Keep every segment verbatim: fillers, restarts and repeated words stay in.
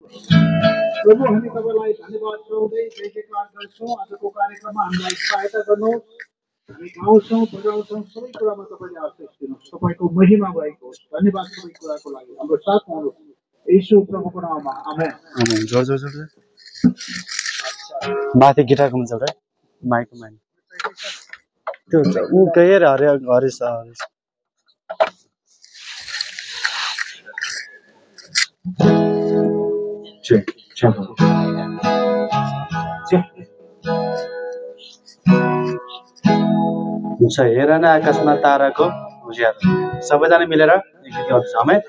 प्रभु हामी तपाईलाई धन्यवाद दिँदै जय जयकार गर्छौँ। आजको कार्यक्रममा हामीलाई सहायता गर्नुहोस्। हामी गाउँछौँ बजाउँछौँ सबै कुरामा तपाईँले आशिष दिनुहोस्। तपाईँको महिमा भएको होस्। धन्यवाद सबै कुराको लागि। हाम्रो साथमा हुनुहोस् येशू प्रभुको नाममा आमेन। आमेन। जोड जोड जोड माथि गिटारको हुन्छ र माइकको माथि त्यो ऊ गएर हरे हरे छ Check, check. Check. हुन्छ हेर न आकाशमा ताराको उज्यालो सबैजना मिलेर एक गीत गाउँछ आमेन।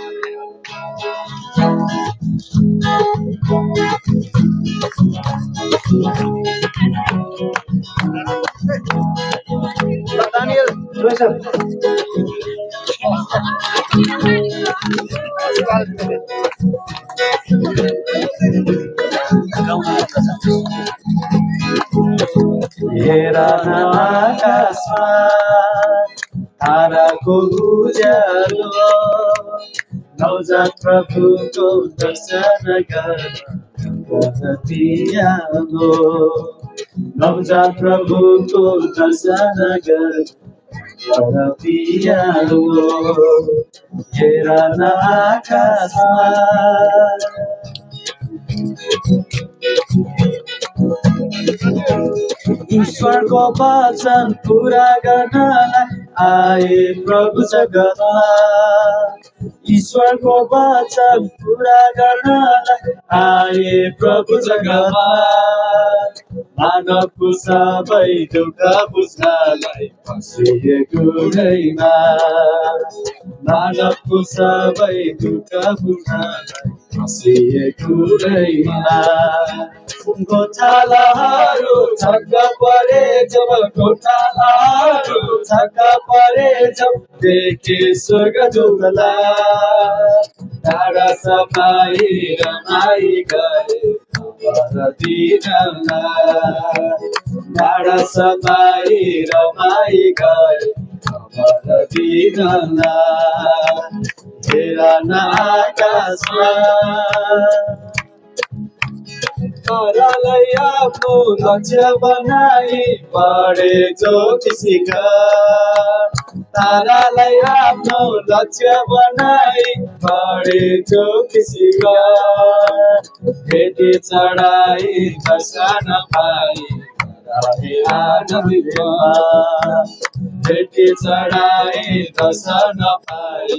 Daniel, Joseph. हेर न आकाशमा ताराको उज्यालो नवजात प्रभुको दर्शन गर्न दियालो नवजात प्रभुको दर्शन गर्न दियालो हेर न आकाशमा ईश्वरको वचन पुरा गर्नलाई आए प्रभु जगतमा ईश्वरको वचन पुरा गर्नलाई आए प्रभु जगतमा मानवको सबै दुःख बुझ्नलाई फसिएको हुँदैमा मानवको सबै दुःख बुझ्नलाई फसिएको हुँदैमा गोठालाहरू छक्क परे जब गोठालाहरू छक्क परे जब देखे स्वर्गदूतलाई टाढा सफाई रमाई गए खबर दिनलाई टाढा सफाई रमाई गए खबर दिनलाई हेर न आकाशमा तारालाई आफ्नो लक्ष्य बनाई बढे ज्योतिषीका तारालाई आफ्नो लक्ष्य बनाई बढे ज्योतिषीका भेटी चढाई दर्शन पाई आनन्दमा भेटी चढाई दर्शन पाई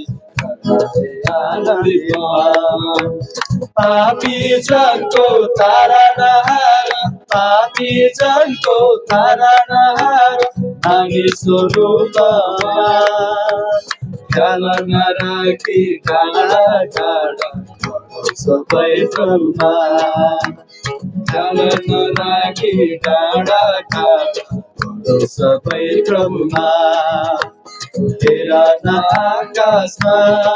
पापी जनको तारा नहार पापी जनको तारा नहार हामी स्वरूपमा ख्याल नराखी टाढा टाढा सबै प्रभुमा ख्याल नराखी टाढा टाढा सबै प्रभुमा हेर न आकाशमा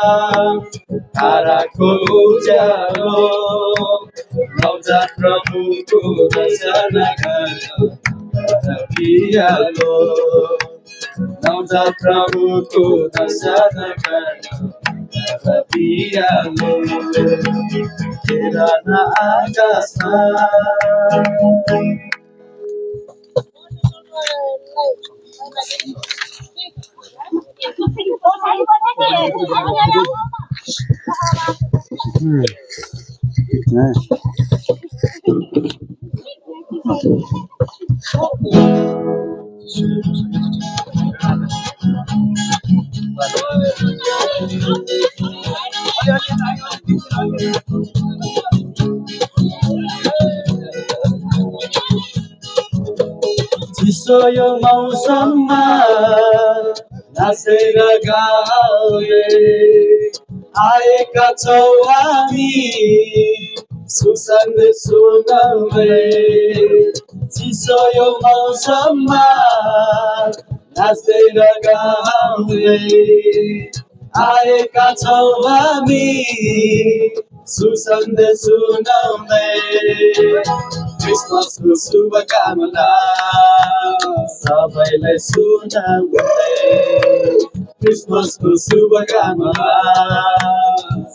ताराको उज्यालो नवजात प्रभुको दर्शन गर्न दियालो नवजात प्रभुको दर्शन गर्न दियालो हेर न आकाशमा चिसो यो मौसममा नाचेर गाउने आएका छौँ हामी सुसन्देश सुनाउने चिसो यो मौसममा नाचेर गाउने आएका छौँ हामी सुसन्देश सुनाउने क्रिसमसको शुभकामना सबैलाई सुनाउने क्रिसमसको शुभकामना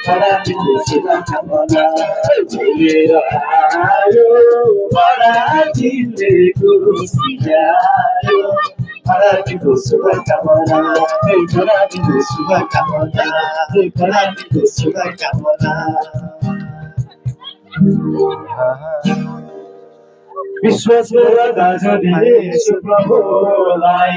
बरातीको शुभकामना झुलेर आयो बरातीले खुसी ल्यायो बरातीको शुभकामना बरातीको शुभकामना बरातीको शुभकामना विश्वास गर दाजुले प्रभुलाई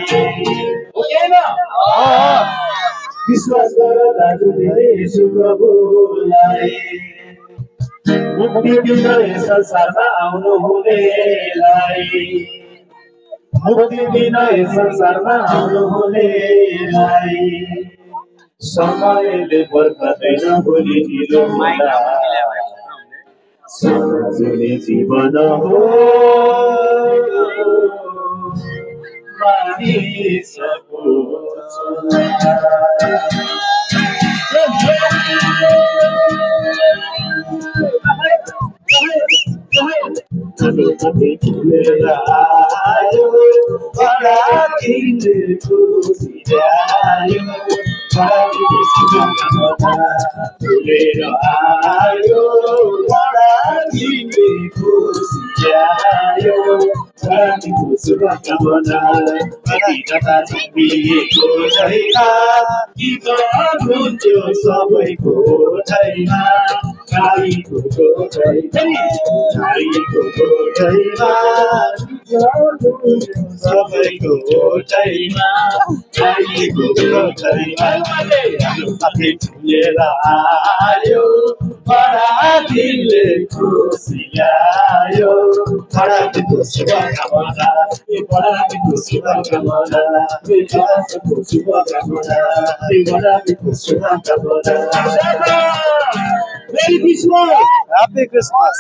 विश्वास गर दाजुले प्रभुलाई मुक्ति दिन यस संसारमा आउनु हुनेलाई मुक्ति दिन यस संसारमा आउनु हुनेलाई समयले पर्खदैन भोलि ढिलो हुँदा सजिलै जीवन हो मानिसको झुलेर आयो बरातीले खुसी ल्यायो बरातीको शुभकामना झुलेर आयो बरातीले खुसी ल्यायो बरातीको शुभकामना कतिकता छुपिएको छैन गीत गुन्ज्यो सबैको छैन गाईको छैन गाईको छैन सबैको छैन गाईको छैन माथि झुलेर आयो बरातीले खुसी ल्यायो बरातीको शुभकामना बरातीको शुभकामना बरातीको शुभकामना बरातीको शुभकामना मेरी क्रिसमस ह्यापी क्रिसमस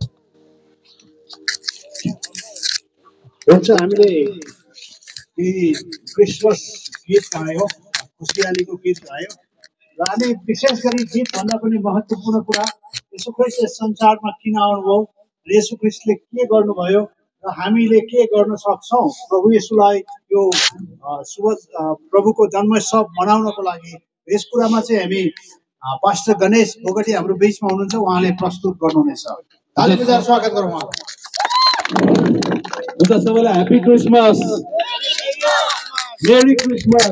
हुन्छ हामीले यी क्रिसमस गीत गायौँ खुसियालीको गीत गायौँ र हामी विशेष गरी गीतभन्दा पनि महत्त्वपूर्ण कुरा यसो ख्रिस्ट यस संसारमा किन आउनुभयो र यसो ख्रिस्टले के गर्नुभयो र हामीले के गर्न सक्छौँ प्रभु येशूलाई यो शुभ प्रभुको जन्मोत्सव मनाउनको लागि यस कुरामा चाहिँ हामी पास्टर गणेश बोगटी हाम्रो बिचमा हुनुहुन्छ उहाँले प्रस्तुत गर्नुहुनेछ ताली बजाएर स्वागत गरौँ उहाँलाई हुन्छ सबैलाई ह्यापी क्रिसमस मेरी क्रिसमस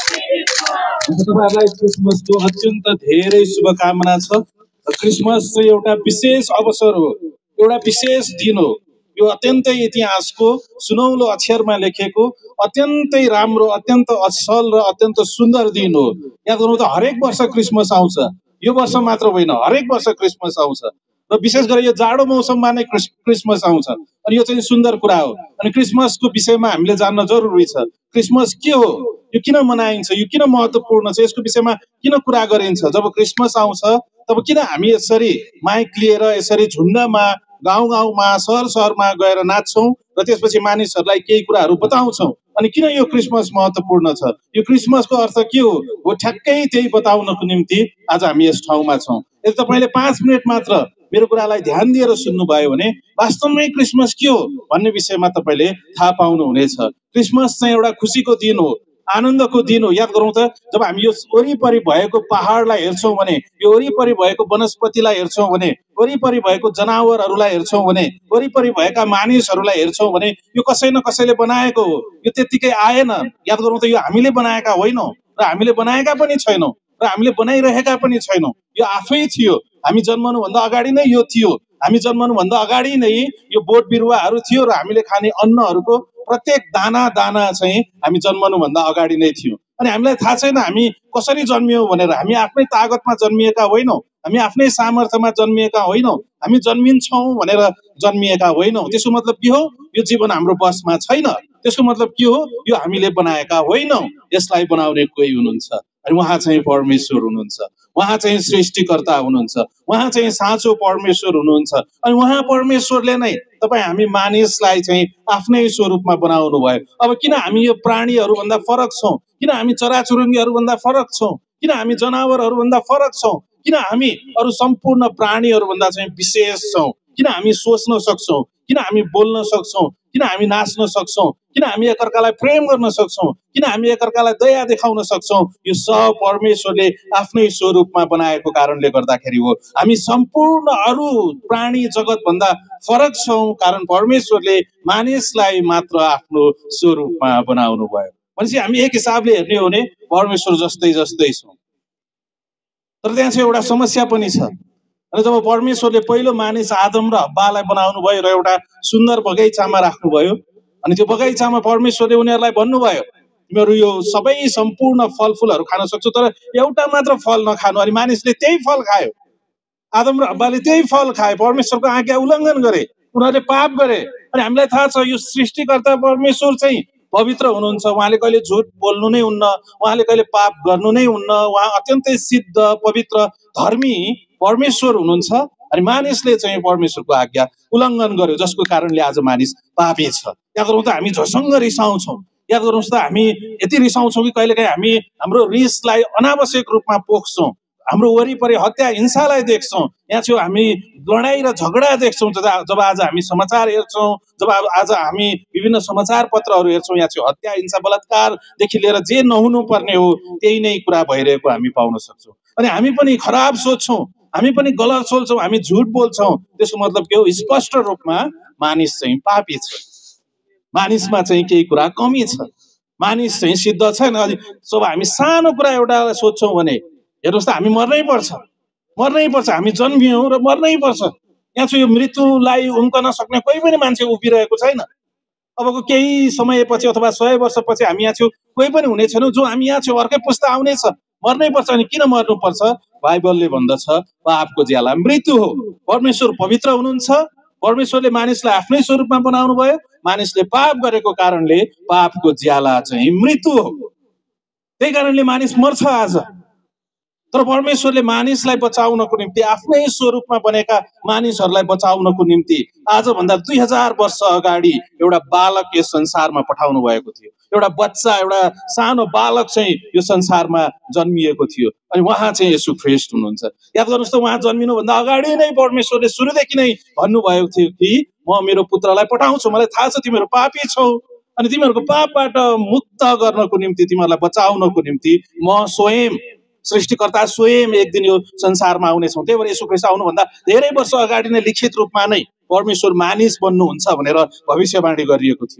तपाईँहरूलाई क्रिसमसको अत्यन्त धेरै शुभकामना छ क्रिसमस चाहिँ एउटा विशेष अवसर हो एउटा विशेष दिन हो यो अत्यन्तै इतिहासको सुनौलो अक्षरमा लेखेको अत्यन्तै राम्रो अत्यन्त असल र अत्यन्त सुन्दर दिन हो याद गर्नु त हरेक वर्ष क्रिसमस आउँछ यो वर्ष मात्र होइन हरेक वर्ष क्रिसमस आउँछ र विशेष गरी यो जाडो मौसममा नै क्रिस क्रिसमस आउँछ अनि यो चाहिँ सुन्दर कुरा हो अनि क्रिसमसको विषयमा हामीले जान्न जरुरी छ क्रिसमस के हो यो किन मनाइन्छ यो किन महत्त्वपूर्ण छ यसको विषयमा किन कुरा गरिन्छ जब क्रिसमस आउँछ तब किन हामी यसरी माइक लिएर यसरी झुन्डमा गाउँ गाउँमा सहर सहरमा गएर नाच्छौँ र त्यसपछि मानिसहरूलाई केही कुराहरू बताउँछौँ अनि किन यो क्रिसमस महत्त्वपूर्ण छ यो क्रिसमसको अर्थ के हो हो ठ्याक्कै त्यही बताउनको निम्ति आज हामी यस ठाउँमा छौँ यदि तपाईँले पाँच मिनट मात्र मेरो कुरालाई ध्यान दिएर सुन्नुभयो भने वास्तवमै क्रिसमस के हो भन्ने विषयमा तपाईँले थाहा पाउनुहुनेछ क्रिसमस चाहिँ एउटा खुसीको दिन हो आनन्दको दिन हो याद गरौँ त जब हामी यो वरिपरि भएको पहाडलाई हेर्छौँ भने यो वरिपरि भएको वनस्पतिलाई हेर्छौँ भने वरिपरि भएको जनावरहरूलाई हेर्छौँ भने वरिपरि भएका मानिसहरूलाई हेर्छौँ भने यो कसै न कसैले बनाएको हो यो त्यत्तिकै आएन याद गरौँ त यो हामीले बनाएका होइनौँ र हामीले बनाएका पनि छैनौँ र हामीले बनाइरहेका पनि छैनौँ यो आफै थियो हामी जन्मनुभन्दा अगाडि नै यो थियो हामी जन्मनुभन्दा अगाडि नै यो बोट बिरुवाहरू थियो र हामीले खाने अन्नहरूको प्रत्येक दाना दाना चाहिँ हामी जन्मनुभन्दा अगाडि नै थियो अनि हामीलाई थाहा छैन हामी कसरी जन्मियौँ भनेर हामी आफ्नै तागतमा जन्मिएका होइनौँ हामी आफ्नै सामर्थ्यमा जन्मिएका होइनौँ हामी जन्मिन्छौँ भनेर जन्मिएका होइनौँ त्यसको मतलब के हो यो जीवन हाम्रो बसमा छैन त्यसको मतलब के हो यो हामीले बनाएका होइनौँ यसलाई बनाउने कोही हुनुहुन्छ अनि उहाँ चाहिँ परमेश्वर हुनुहुन्छ उहाँ चाहिँ सृष्टिकर्ता हुनुहुन्छ उहाँ चाहिँ साँचो परमेश्वर हुनुहुन्छ अनि उहाँ परमेश्वरले नै तपाईँ हामी मानिसलाई चाहिँ आफ्नै स्वरूपमा बनाउनु भयो अब किन हामी यो प्राणीहरूभन्दा फरक छौँ किन हामी चराचुरुङ्गीहरूभन्दा फरक छौँ किन हामी जनावरहरूभन्दा फरक छौँ किन हामी अरू सम्पूर्ण प्राणीहरूभन्दा चाहिँ विशेष छौँ किन हामी सोच्न सक्छौँ किन हामी बोल्न सक्छौँ, किन हामी नाच्न सक्छौँ, किन हामी एकअर्कालाई प्रेम गर्न सक्छौँ, किन हामी एकअर्कालाई दया देखाउन सक्छौँ, यो सब परमेश्वरले आफ्नै स्वरूपमा बनाएको कारणले गर्दाखेरि हो। हामी सम्पूर्ण अरू प्राणी जगतभन्दा फरक छौँ, कारण परमेश्वरले मानिसलाई मात्र आफ्नो स्वरूपमा बनाउनु भयो। भनेपछि हामी एक हिसाबले हेर्ने हो भने परमेश्वर जस्तै जस्तै छौँ। तर त्यहाँ चाहिँ एउटा समस्या पनि छ। अनि जब परमेश्वरले पहिलो मानिस आदम र हव्वालाई बनाउनु भयो र एउटा सुन्दर बगैँचामा राख्नुभयो, अनि त्यो बगैँचामा परमेश्वरले उनीहरूलाई भन्नुभयो तिमीहरू यो सबै सम्पूर्ण फलफुलहरू खान सक्छौ, तर एउटा मात्र फल नखानु। अनि मानिसले त्यही फल खायो, आदम र हव्वाले त्यही फल खाए, परमेश्वरको आज्ञा उल्लङ्घन गरे, उनीहरूले पाप गरे। अनि हामीलाई थाहा छ यो सृष्टिकर्ता परमेश्वर चाहिँ पवित्र हुनुहुन्छ, उहाँले कहिले झुट बोल्नु नै हुन्न, उहाँले कहिले पाप गर्नु नै हुन्न, उहाँ अत्यन्तै सिद्ध पवित्र धर्मी परमेश्वर हुनुहुन्छ। अनि मानिसले चाहिँ परमेश्वरको आज्ञा उल्लङ्घन गर्यो, जसको कारणले आज मानिस पापी छ। याद गरौँ त हामी झसँग रिसाउँछौँ, याद गरौँस् त हामी यति रिसाउँछौँ कि कहिलेकाहीँ हामी हाम्रो रिसलाई अनावश्यक रूपमा पोख्छौँ, हाम्रो वरिपरि हत्या हिंसालाई देख्छौँ, यहाँ चाहिँ हामी लडाइँ र झगडा देख्छौँ। जब आज हामी समाचार हेर्छौँ, जब आज हामी विभिन्न समाचार पत्रहरू हेर्छौँ, यहाँ चाहिँ हत्या हिंसा बलात्कारदेखि लिएर जे नहुनु पर्ने हो त्यही नै कुरा भइरहेको हामी पाउन सक्छौँ। अनि हामी पनि खराब सोच्छौँ, हामी पनि गलत सोच्छौँ, हामी झुट बोल्छौँ। त्यसको मतलब के हो? स्पष्ट रूपमा मानिस चाहिँ पापी छ, मानिसमा चाहिँ केही कुरा कमी छ, मानिस चाहिँ सिद्ध छैन। अनि जब हामी सानो कुरा एउटा सोध्छौँ भने हेर्नुहोस् त हामी मर्नै पर्छ, मर्नै पर्छ, हामी जन्मियौँ र मर्नै पर्छ। यहाँ चाहिँ यो मृत्युलाई उम्कन सक्ने कोही पनि मान्छे उभिरहेको छैन। अबको केही समयपछि अथवा सय वर्षपछि हामी यहाँ छौँ कोही पनि हुने छैनौँ, जो हामी यहाँ छौँ अर्कै पुस्ता आउनेछ, मर्नै पर्छ। अनि किन मर्नुपर्छ? बाइबलले भन्दछ पापको ज्याला मृत्यु हो। परमेश्वर पवित्र हुनुहुन्छ, परमेश्वरले मानिसलाई आफ्नै स्वरूपमा बनाउनु भयो, मानिसले पाप गरेको कारणले पापको ज्याला चाहिँ मृत्यु हो। त्यही कारणले मानिस मर्छ आज। तर परमेश्वरले मानिसलाई बचाउनको निम्ति आफ्नै स्वरूपमा बनेका मानिसहरूलाई बचाउनको निम्ति आजभन्दा दुई हजार वर्ष अगाडि एउटा बालक यस संसारमा पठाउनु भएको थियो। एउटा बच्चा, एउटा सानो बालक चाहिँ यो संसारमा जन्मिएको थियो, अनि उहाँ चाहिँ येशू ख्रीष्ट हुनुहुन्छ। याद गर्नुहोस् त, उहाँ जन्मिनुभन्दा अगाडि नै परमेश्वरले सुरुदेखि नै भन्नुभएको थियो कि म मेरो पुत्रलाई पठाउँछु, मलाई थाहा छ तिमीहरू पापी छौ, अनि तिमीहरूको पापबाट मुक्त गर्नको निम्ति, तिमीहरूलाई बचाउनको निम्ति म स्वयं सृष्टिकर्ता स्वयं एक दिन यो संसारमा आउनेछौँ। त्यही भएर येशू ख्रीष्ट आउनुभन्दा धेरै वर्ष अगाडि नै लिखित रूपमा नै परमेश्वर मानिस बन्नुहुन्छ भनेर भविष्यवाणी गरिएको थियो।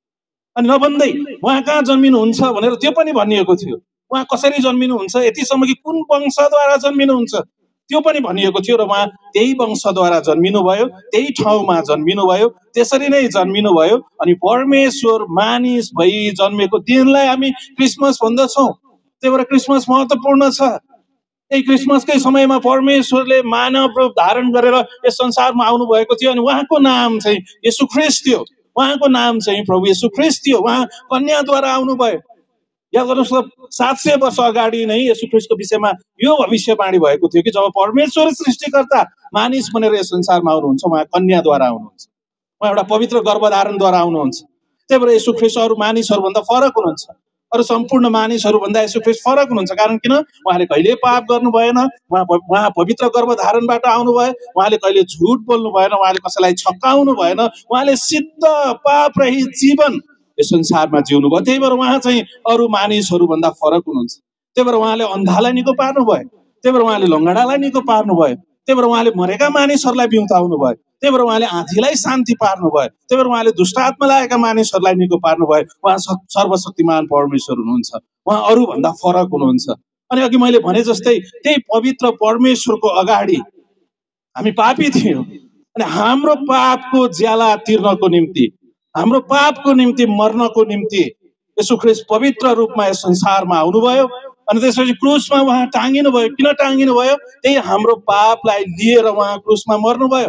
अनि नभन्दै उहाँ कहाँ जन्मिनुहुन्छ भनेर त्यो पनि भनिएको थियो। उहाँ कसरी जन्मिनुहुन्छ, यतिसम्म कि कुन वंशद्वारा जन्मिनुहुन्छ त्यो पनि भनिएको थियो। र उहाँ त्यही वंशद्वारा जन्मिनुभयो, त्यही ठाउँमा जन्मिनुभयो, त्यसरी नै जन्मिनुभयो। अनि परमेश्वर मानिस भई जन्मेको दिनलाई हामी क्रिसमस भन्दछौँ। त्यही भएर क्रिसमस महत्त्वपूर्ण छ। यही क्रिसमसकै समयमा परमेश्वरले मानव रूप धारण गरेर यस संसारमा आउनु भएको थियो, अनि उहाँको नाम चाहिँ येशू ख्रीष्ट थियो, उहाँको नाम चाहिँ प्रभु येशू ख्रीष्ट थियो। उहाँ कन्याद्वारा आउनुभयो। याद गर्नुहोस् त, सात सय वर्ष अगाडि नै येशू ख्रीष्टको विषयमा यो भविष्यवाणी भएको थियो कि जब परमेश्वर सृष्टिकर्ता मानिस बनेर यस संसारमा आउनुहुन्छ, उहाँ कन्याद्वारा आउनुहुन्छ, उहाँ एउटा पवित्र गर्भधारणद्वारा आउनुहुन्छ। त्यही भएर येशू ख्रीष्ट अरू मानिसहरूभन्दा फरक हुनुहुन्छ, अरू सम्पूर्ण मानिसहरूभन्दा येशू ख्रीष्ट फरक हुनुहुन्छ। कारण किन? उहाँले कहिले पाप गर्नु भएन, उहाँ उहाँ पवित्र गर्भधारणबाट आउनुभयो, उहाँले कहिले झुट बोल्नु भएन, उहाँले कसैलाई छक्काउनु भएन, उहाँले सिद्ध पाप रहित जीवन यस संसारमा जिउनु भयो। त्यही भएर उहाँ चाहिँ अरू मानिसहरूभन्दा फरक हुनुहुन्छ। त्यही भएर उहाँले अन्धालाई निको पार्नुभयो, त्यही भएर उहाँले लङ्गडालाई निको पार्नुभयो, त्यही भएर उहाँले मरेका मानिसहरूलाई बिउताउनु भयो, त्यही भएर उहाँले आँधीलाई शान्ति पार्नुभयो, त्यही भएर उहाँले दुष्ट आत्मा लागेका मानिसहरूलाई निको पार्नुभयो। उहाँ सर्वशक्तिमान परमेश्वर हुनुहुन्छ, उहाँ अरूभन्दा फरक हुनुहुन्छ। अनि अघि मैले भने जस्तै त्यही पवित्र परमेश्वरको अगाडि हामी पापी थियौँ, अनि हाम्रो पापको ज्याला तिर्नको निम्ति, हाम्रो पापको निम्ति मर्नको निम्ति येशू ख्रीष्ट पवित्र रूपमा यस संसारमा आउनुभयो। अनि त्यसपछि क्रुसमा उहाँ टाँगिनु भयो। किन टाँगिनु भयो? त्यही हाम्रो पापलाई लिएर उहाँ क्रुसमा मर्नुभयो,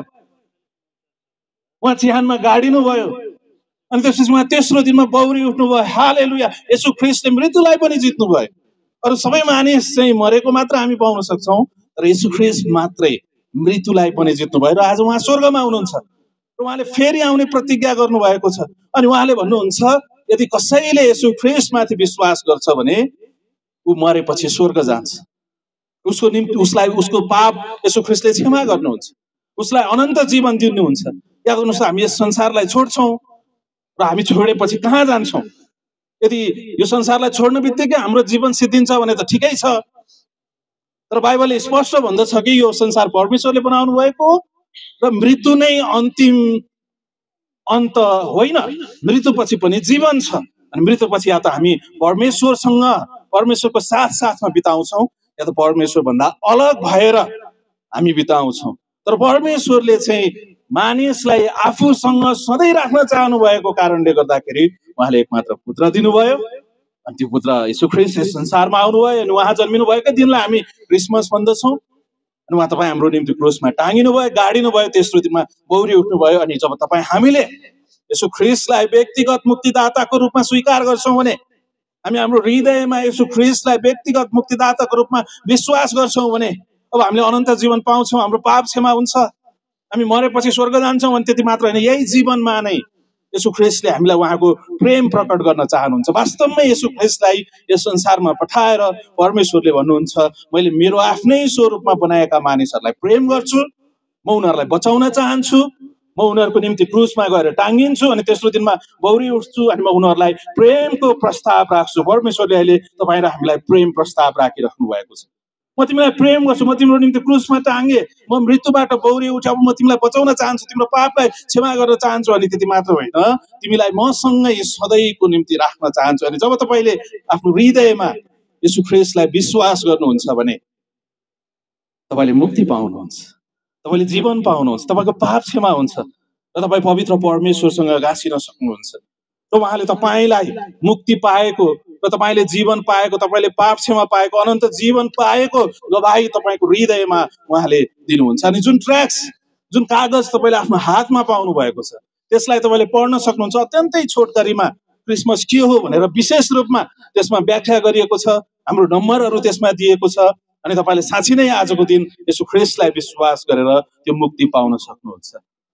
उहाँ चिहानमा गाडिनु भयो। अनि त्यसपछि उहाँ तेस्रो दिनमा बौरी उठ्नुभयो। हालेलुया! येशू ख्रीष्टले मृत्युलाई पनि जित्नुभयो। अरू सबै मानिस चाहिँ मरेको मात्र हामी पाउन सक्छौँ, तर येशू ख्रीष्ट मात्रै मृत्युलाई पनि जित्नुभयो। र आज उहाँ स्वर्गमा हुनुहुन्छ र उहाँले फेरि आउने प्रतिज्ञा गर्नुभएको छ। अनि उहाँले भन्नुहुन्छ यदि कसैले येशू ख्रीष्टमाथि विश्वास गर्छ भने ऊ मरेपछि स्वर्ग जान्छ, उसको निम्ति उसलाई उसको पाप येशू ख्रीष्टले क्षमा गर्नुहुन्छ, उसलाई अनन्त जीवन दिनुहुन्छ। या गर्नुहोस् हामी यस संसारलाई छोड्छौँ र हामी छोडेपछि कहाँ जान्छौँ? यदि यो संसारलाई छोड्नु बित्तिकै हाम्रो जीवन सिद्धिन्छ भने त ठिकै छ, तर बाइबलले स्पष्ट भन्दछ कि यो संसार परमेश्वरले बनाउनु भएको र मृत्यु नै अन्तिम अन्त होइन, मृत्युपछि पनि जीवन छ। अनि मृत्युपछि या त हामी परमेश्वरसँग परमेश्वरको साथ साथमा बिताउँछौँ या त परमेश्वरभन्दा अलग भएर हामी बिताउँछौँ। तर परमेश्वरले चाहिँ मानिसलाई आफूसँग सधैँ राख्न चाहनु भएको कारणले गर्दाखेरि उहाँले एकमात्र पुत्र दिनुभयो। अनि त्यो पुत्र यीशु ख्रीष्ट यस संसारमा आउनुभयो अनि उहाँ जन्मिनु भएको दिनलाई हामी क्रिसमस भन्दछौँ। अनि उहाँ तपाईँ हाम्रो निम्ति क्रुसमा टाँगिनु भयो, गाडिनु भयो, तेस्रो दिनमा बौरी उठ्नुभयो। अनि जब तपाईँ हामीले यीशु ख्रीष्टलाई व्यक्तिगत मुक्तिदाताको रूपमा स्वीकार गर्छौँ भने, हामी हाम्रो हृदयमा यीशु ख्रीष्टलाई व्यक्तिगत मुक्तिदाताको रूपमा विश्वास गर्छौँ भने अब हामीले अनन्त जीवन पाउँछौँ, हाम्रो पाप क्षमा हुन्छ, हामी मरेपछि स्वर्ग जान्छौँ। अनि त्यति मात्र होइन, यही जीवनमा नै यीशु ख्रीष्टले हामीलाई उहाँको प्रेम प्रकट गर्न चाहनुहुन्छ। वास्तवमै यीशु ख्रीष्टलाई यस संसारमा पठाएर परमेश्वरले भन्नुहुन्छ, मैले मेरो आफ्नै स्वरूपमा बनाएका मानिसहरूलाई प्रेम गर्छु, म उनीहरूलाई बचाउन चाहन्छु, म उनीहरूको निम्ति क्रुसमा गएर टाँगिन्छु अनि तेस्रो दिनमा बौरी उठ्छु अनि म उनीहरूलाई प्रेमको प्रस्ताव राख्छु। परमेश्वरले अहिले तपाईँ र हामीलाई प्रेम प्रस्ताव राखिराख्नु भएको छ। म तिमीलाई प्रेम गर्छु, म तिम्रो निम्ति क्रुसमा टाँगे, म मृत्युबाट बौरी उठे, अब म तिमीलाई बचाउन चाहन्छु, तिम्रो पापलाई क्षमा गर्न चाहन्छु। अनि त्यति मात्र होइन, तिमीलाई मसँगै सधैँको निम्ति राख्न चाहन्छु। अनि जब तपाईँले आफ्नो हृदयमा यीशु ख्रीष्टलाई विश्वास गर्नुहुन्छ भने तपाईँले मुक्ति पाउनुहुन्छ, तपाईँले जीवन पाउनुहुन्छ, तपाईँको पाप क्षमा हुन्छ र तपाईँ पवित्र परमेश्वरसँग गाँसिन सक्नुहुन्छ। र उहाँले तपाईँलाई मुक्ति पाएको र तपाईँले जीवन पाएको, तपाईँले पाप क्षमा पाएको, अनन्त जीवन पाएको गवाही तपाईँको हृदयमा उहाँले दिनुहुन्छ। अनि जुन ट्र्याक्स, जुन कागज तपाईँले आफ्नो हातमा पाउनु भएको छ त्यसलाई तपाईँले पढ्न सक्नुहुन्छ। अत्यन्तै छोटकरीमा क्रिसमस के हो भनेर विशेष रूपमा त्यसमा व्याख्या गरिएको छ, हाम्रो नम्बरहरू त्यसमा दिएको छ। अनि तपाईँले साँच्चै नै आजको दिन यीशु ख्रीष्टलाई विश्वास गरेर त्यो मुक्ति पाउन सक्नुहुन्छ।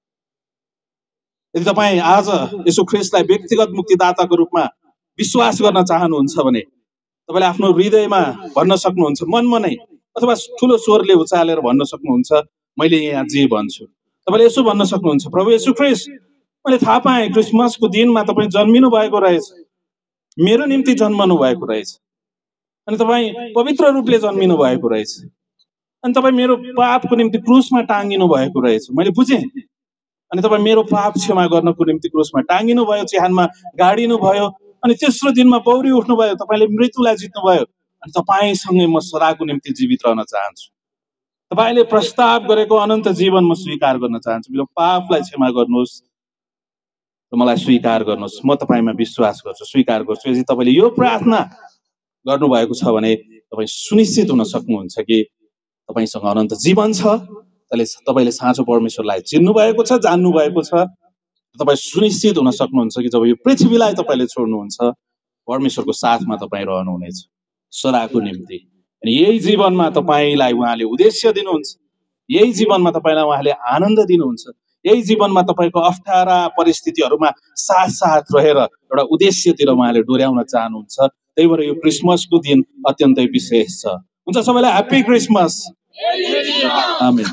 यदि तपाईँ आज यीशु ख्रीष्टलाई व्यक्तिगत मुक्तिदाताको रूपमा विश्वास गर्न चाहनुहुन्छ भने तपाईँले आफ्नो हृदयमा भन्न सक्नुहुन्छ, मनमा नै अथवा ठुलो स्वरले उचालेर भन्न सक्नुहुन्छ, मैले यहाँ जे भन्छु। तपाईँले यसो भन्न सक्नुहुन्छ, प्रभु यीशु ख्रीष्ट, मैले थाहा पाएँ क्रिसमसको दिनमा तपाईँ जन्मिनु भएको रहेछ, मेरो निम्ति जन्मनु भएको रहेछ, अनि तपाईँ पवित्र रूपले जन्मिनु भएको रहेछ, अनि तपाईँ मेरो पापको निम्ति क्रुसमा टाँगिनु भएको रहेछ, मैले बुझेँ। अनि तपाईँ मेरो पाप क्षमा गर्नको निम्ति क्रुसमा टाँगिनु भयो, चिहानमा गाडिनु भयो, अनि तेस्रो दिनमा बौरी उठ्नुभयो, तपाईँले मृत्युलाई जित्नुभयो। अनि तपाईँसँगै म सदाको निम्ति जीवित रहन चाहन्छु। तपाईँले प्रस्ताव गरेको अनन्त जीवन म स्वीकार गर्न चाहन्छु। मेरो पापलाई क्षमा गर्नुहोस् र मलाई स्वीकार गर्नुहोस्, म तपाईँमा विश्वास गर्छु, स्वीकार गर्छु। यदि तपाईँले यो प्रार्थना गर्नुभएको छ भने तपाईँ सुनिश्चित हुन सक्नुहुन्छ कि तपाईँसँग अनन्त जीवन छ, त्यसले तपाईँले साँचो परमेश्वरलाई चिन्नु भएको छ, जान्नु भएको छ। तपाईँ सुनिश्चित हुन सक्नुहुन्छ कि जब यो पृथ्वीलाई तपाईँले छोड्नुहुन्छ परमेश्वरको साथमा तपाईँ रहनुहुनेछ सदाको निम्ति। अनि यही जीवनमा तपाईँलाई उहाँले उद्देश्य दिनुहुन्छ, यही जीवनमा तपाईँलाई उहाँले आनन्द दिनुहुन्छ, यही जीवनमा तपाईँको अप्ठ्यारा परिस्थितिहरूमा साथ साथ रहेर एउटा उद्देश्यतिर उहाँले डोर्याउन चाहनुहुन्छ। त्यही भएर यो क्रिसमसको दिन अत्यन्तै विशेष छ। हुन्छ, सबैलाई ह्याप्पी क्रिसमस। आमेन।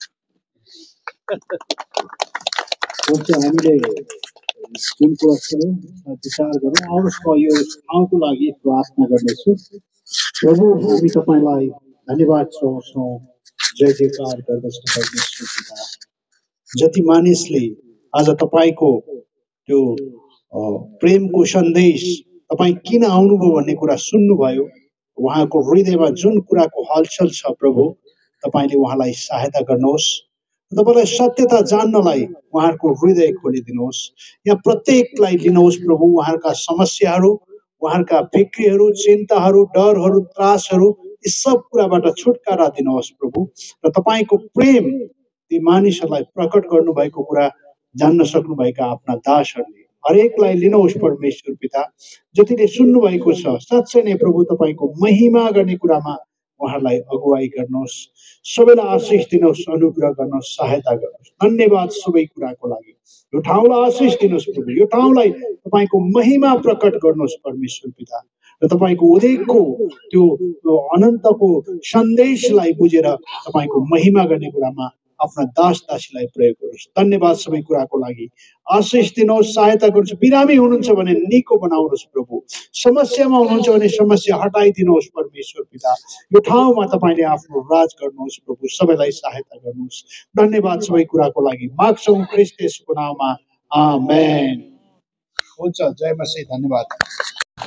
हामीले जुन कुरा सुन्यौँ विचार गरौँ। आउनुहोस् म यो ठाउँको लागि प्रार्थना गर्नेछु। प्रभु, हामी तपाईँलाई धन्यवाद चढाउँछौँ, जय जयकार गर्दछौँ। जति मानिसले आज तपाईँको त्यो प्रेमको सन्देश तपाईँ किन आउनुभयो भन्ने कुरा सुन्नुभयो, उहाँको हृदयमा जुन कुराको हलचल छ प्रभु, तपाईँले उहाँलाई सहायता गर्नुहोस्। तपाईँलाई सत्यता जान्नलाई उहाँहरूको हृदय खोलिदिनुहोस्। यहाँ प्रत्येकलाई लिनुहोस् प्रभु, उहाँहरूका समस्याहरू, उहाँहरूका फिक्रीहरू, चिन्ताहरू, डरहरू, त्रासहरू, यी सब कुराबाट छुटकारा दिनुहोस् प्रभु। र तपाईँको प्रेम ती मानिसहरूलाई प्रकट गर्नुभएको कुरा जान्न सक्नुभएका आफ्ना दासहरूले हरेकलाई लिनुहोस् परमेश्वर पिता। जतिले सुन्नुभएको छ साँच्चै नै प्रभु तपाईँको महिमा गर्ने कुरामा उहाँहरूलाई अगुवाई गर्नुहोस्। सबैलाई आशिष दिनुहोस्, अनुग्रह गर्नुहोस्, सहायता गर्नुहोस्। धन्यवाद सबै कुराको लागि। यो ठाउँलाई आशिष दिनुहोस् प्रभु, यो ठाउँलाई तपाईँको महिमा प्रकट गर्नुहोस् परमेश्वर पिता। र तपाईँको उदयको त्यो अनन्तको सन्देशलाई बुझेर तपाईँको महिमा गर्ने कुरामा आफ्ना दास दासीलाई प्रयोग गर्नुहोस्। धन्यवाद सबै कुराको लागि। आशिष दिनुहोस्, सहायता गर्नुहोस्। बिरामी हुनुहुन्छ भने निको बनाउनुहोस् प्रभु। समस्यामा हुनुहुन्छ भने समस्या हटाइदिनुहोस् परमेश्वर पिता। यो ठाउँमा तपाईँले आफ्नो राज गर्नुहोस् प्रभु। सबैलाई सहायता गर्नुहोस्। धन्यवाद सबै कुराको लागि। माग्छौँ ख्रीष्ट येशूको नाममा, आमेन। हुन्छ, जय मसीह। धन्यवाद।